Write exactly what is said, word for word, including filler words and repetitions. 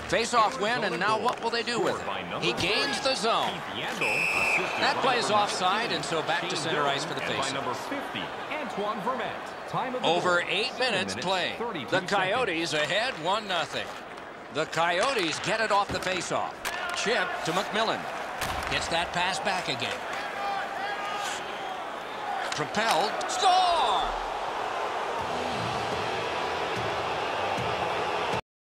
Face-off win, and now what will they do with it? He gains the zone. That plays offside, and so back to center ice for the face-off. Over eight minutes played. The Coyotes ahead one nothing. The Coyotes get it off the face-off. Chip to McMillan. Gets that pass back again. Propelled. Score!